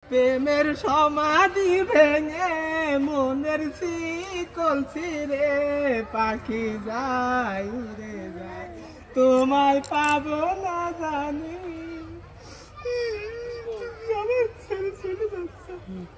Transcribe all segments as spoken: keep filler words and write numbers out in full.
প্রেমের সমাধি ভেঙে মনের শিকল ছিঁড়ে পাখি যাই রে যায়, তোমায় পাবো না জানি। আমার ছেড়ে চলে যাচ্ছে।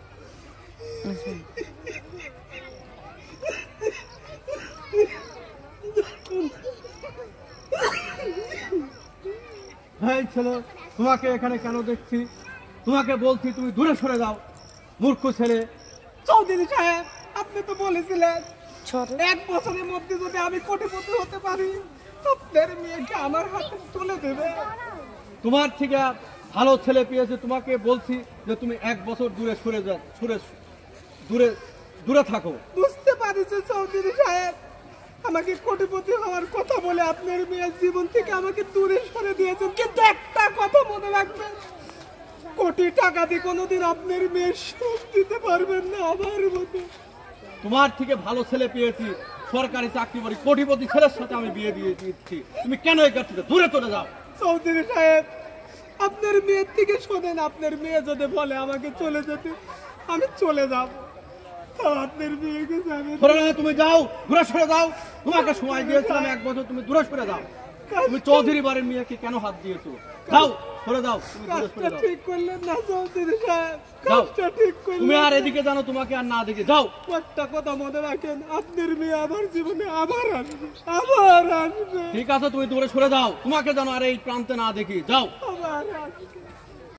এই ছেলে, তোমাকে এখানে কেন দেখছি? তোমাকে বলছি তুমি দূরে সরে যাও, মূর্খ ছেলে। চৌধুরী সাহেব, আপনি তো বলেছিলেন এক বছরের মধ্যে যদি আমি কোটিপতি হতে পারি আপনার মেয়েকে আমার হাতে তুলে দেবে। তোমার থেকে ভালো ছেলে পেয়েছে, তোমাকে বলছি যে তুমি এক বছর দূরে সরে যাও, সরে দূরে দূরে থাকো। বুঝতে পারছি চৌধুরী সাহেব, আমাকে কোটিপতি হওয়ার কথা বলে আপনার মেয়ের জীবন থেকে আমাকে দূরে সরে দিয়েছেন, কিন্তু একটা কথা মনে রাখবেন, কোটি টাকা দিয়ে কোনোদিন আপনার মেয়ের সুখ দিতে পারবেন না আমার মতো। তোমার থেকে ভালো ছেলে পেয়েছি, সরকারি চাকরি করি, কোটিপতি ছেলের সাথে আমি বিয়ে দিয়ে দিচ্ছি। তুমি কেন এই কাছ থেকে দূরে চলে যাও? চৌধুরী সাহেব, আপনার মেয়ের থেকে শোনেন, আপনার মেয়ে যদি বলে আমাকে চলে যেতে, আমি চলে যাব। আপনার মেয়েকে যাবেন, তুমি যাও, দূরে সরে যাও। তোমাকে সময় দিয়েছিলাম এক বছর, তুমি দূরে সরে যাও। তুমি চৌধুরী বাড়ির মেয়েকে কেন হাত দিয়েছো? যাও, সরে যাও। কাজটা ঠিক করলেন না চৌধুরী সাহেব, কাজটা ঠিক করলেন। তুমি আর এদিকে জানো, তোমাকে আর না দেখে যাও। একটা কথা মনে রাখেন, আপনার মেয়ে আমার জীবনে আবার আসবে, আবার আসবে। ঠিক আছে, তুমি দূরে সরে যাও, তোমাকে জানো আর এই প্রান্তে না দেখি, যাও। আবার আসবে।